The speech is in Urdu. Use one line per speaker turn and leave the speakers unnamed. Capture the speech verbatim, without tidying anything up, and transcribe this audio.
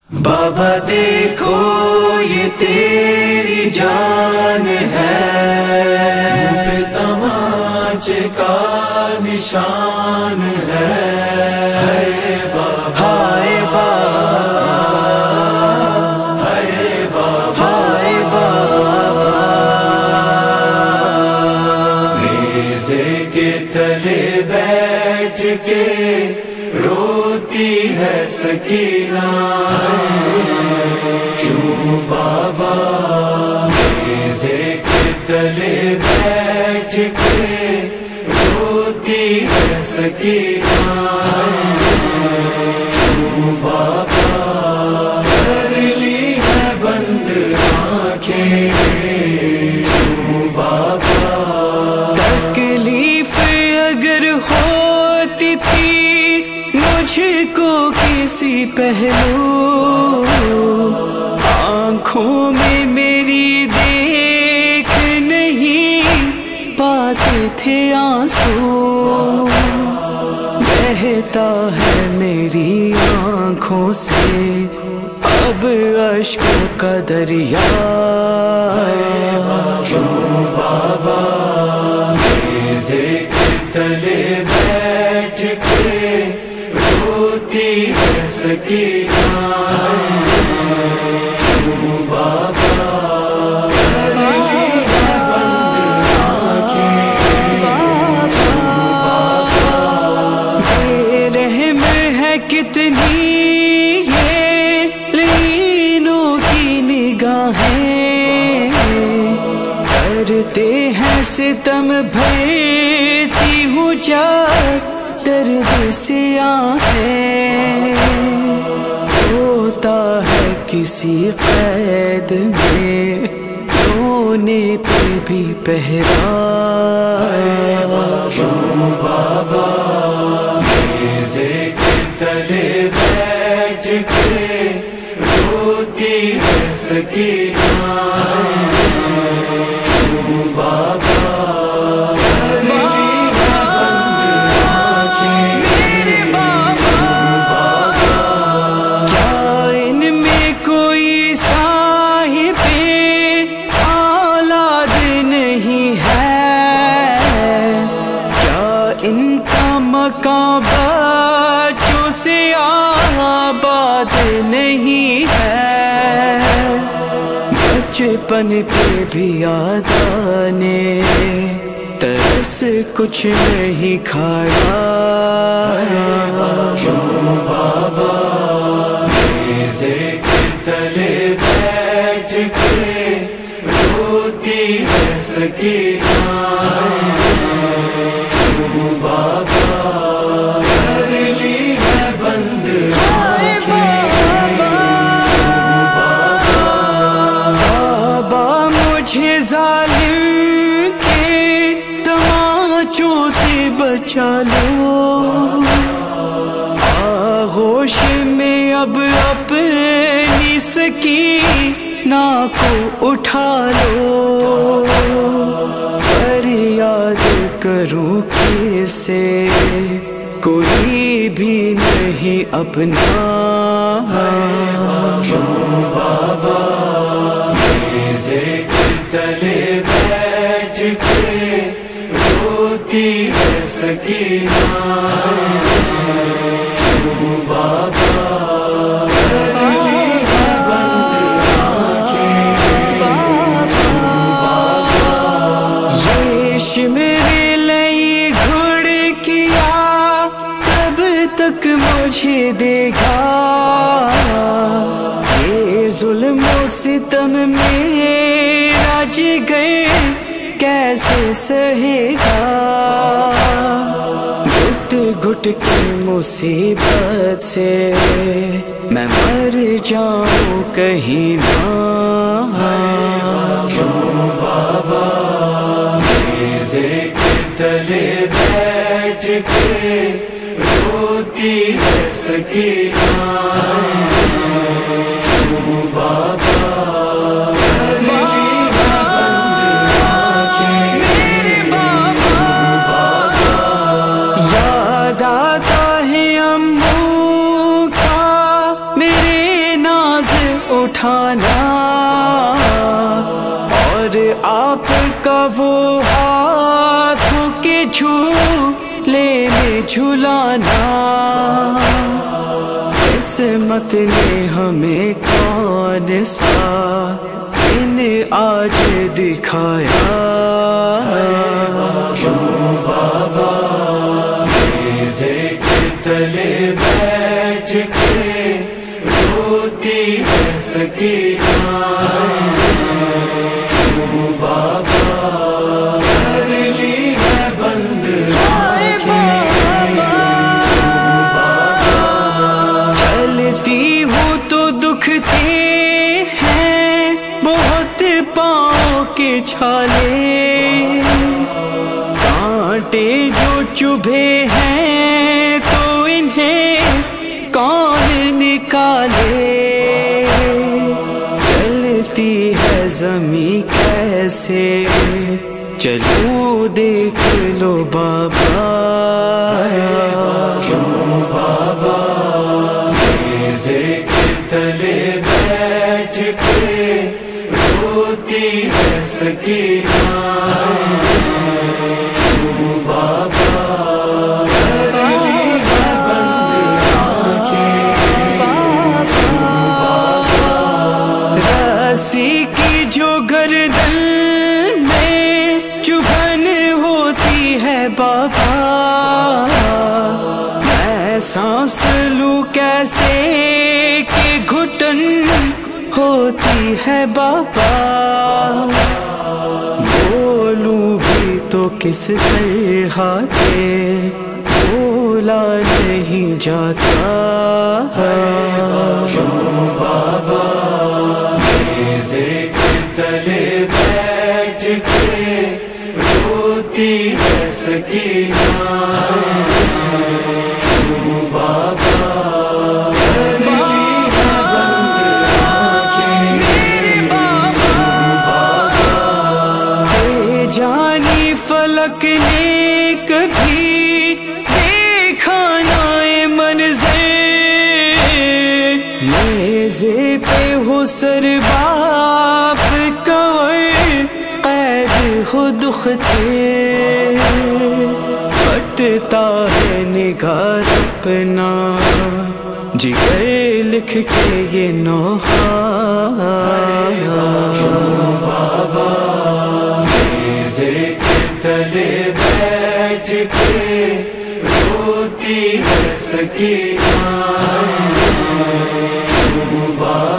بابا دیکھو یہ تیری جان ہے، منہ پہ تمانچے کا نشان ہے، ہائے بابا ہائے بابا ہائے بابا ہائے بابا، نیزے کے تلے بیٹھ کے روتی ہے سکینہ، کیوں بابا نیزے کے تلے بیٹھ کے روتی ہے سکینہ، کیوں بابا کر لی ہے بند آنکھیں، کیوں بابا
تکلیف اگر ہوتی تھی مجھ کو کسی پہلو، آنکھوں میں میری دیکھ نہیں پاتے تھے آنسو، بہتا ہے میری آنکھوں سے اب اشکوں کا دریا،
کیوں بابا نیزے کے تلے بیٹھ کے روتی ہے سکینہ، کیوں بابا کر لی ہے بند آنکھیں، کیوں بابا
بے رحم ہے کتنی یہ لینوں کی نگاہیں، کرتے ہیں ستم بھرتی ہوں جب درد سے آہیں، ہوتا ہے کسی قید میں رونے پہ بھی پہرا،
کیوں بابا نیزے کے تلے بیٹھ کے روتی ہے سکینہ، کیوں بابا کر لی ہے بند آنکھیں، کیوں بابا
کیا ان میں کوئی صاحب اولاد نہیں ہے، کیا ان کا مکان بچوں سے آباد نہیں ہے، بچپن پہ بھی یاد آنے ترس کچھ نہیں کھایا،
کیوں بابا نیزے کے تلے بیٹھ کے روتی ہے سکینہ، کیوں بابا کر لی ہے بند آنکھیں، کیوں بابا
بابا مجھے ظالم کے تماچوں سے بچا لو، آغوش میں اب اپنی سکینہ کو اٹھا لو، فریاد کروں کس سے کوئی بھی نہیں اپنا،
کیوں بابا نیزے کے تلے بیٹھ کے روتی ہے سکینہ، کیوں بابا کر لی ہے بند آنکھیں، کیوں بابا
یہ میرے لیے گھڑ کیا تب تک مجھے دے گا، یہ ظلم و ستم میرا جگر کیسے سہے گا، گھٹ گھٹ کے مصیبت سے میں مر جاؤں کہیں نہ،
کیوں بابا نیزے کے تلے بیٹھ کے روتی ہے سکینہ، کیوں بابا کر لی ہے بند آنکھیں، کیوں بابا
یاد آتا ہے امو کا میرے نام झूले में झुलाना, किस्मत ने हमें कौन सा दिन आज दिखाया।
क्यों बाबा मेज़े के तले बैठ के रोती है सकीना, क्यों बाबा कर ली है बंद आँखें,
चलती हूँ तो दुखते हैं बहुत पाँव के छाले, कांटे जो चुभे हैं तो इन्हें कौन निकाले। चलती है ज़मीं कैसे चलूं देख लो बाबा।
क्यों बाबा मेज़े के तले बैठ के रोती है सकीना, क्यों बाबा कर ली है बंद आँखें,
रस्सी की जो गर्दन में चुभन होती है बाबा, मैं सांस लूं कैसे कि घुटन होती है बाबा। बोलूं भी तो किस तरह के बोला नहीं जाता।
क्यों बाबा मेज़े के तले बैठ के रोती है सकीना, क्यों बाबा कर ली है बंद आँखें,
जानी फलक ने कभी देखा ना ये मंज़र, मेज़े पे हो सर बाप कवर कैद हो दुखते, फटता है निगार अपना जिगर लिख के ये नोहा।
बाबा मेज़े के तले बैठ के रोती है सकीना, क्यों बाबा